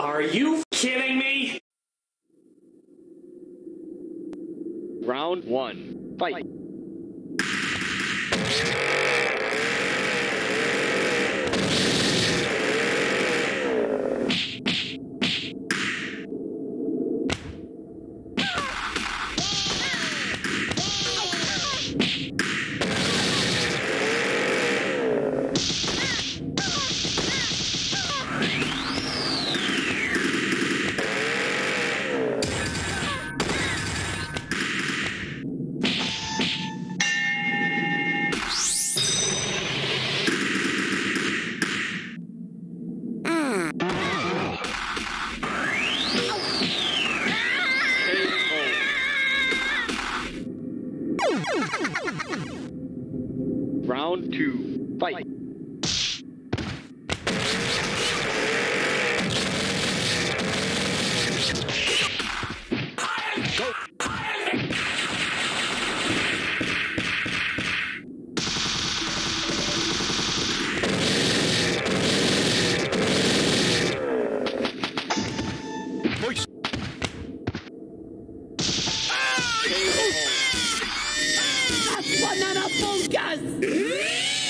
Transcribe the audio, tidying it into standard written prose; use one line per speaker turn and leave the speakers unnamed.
Are you kidding me?
Round 1. Fight. Round 2. Fight. Go. Voice.
That's banana focus!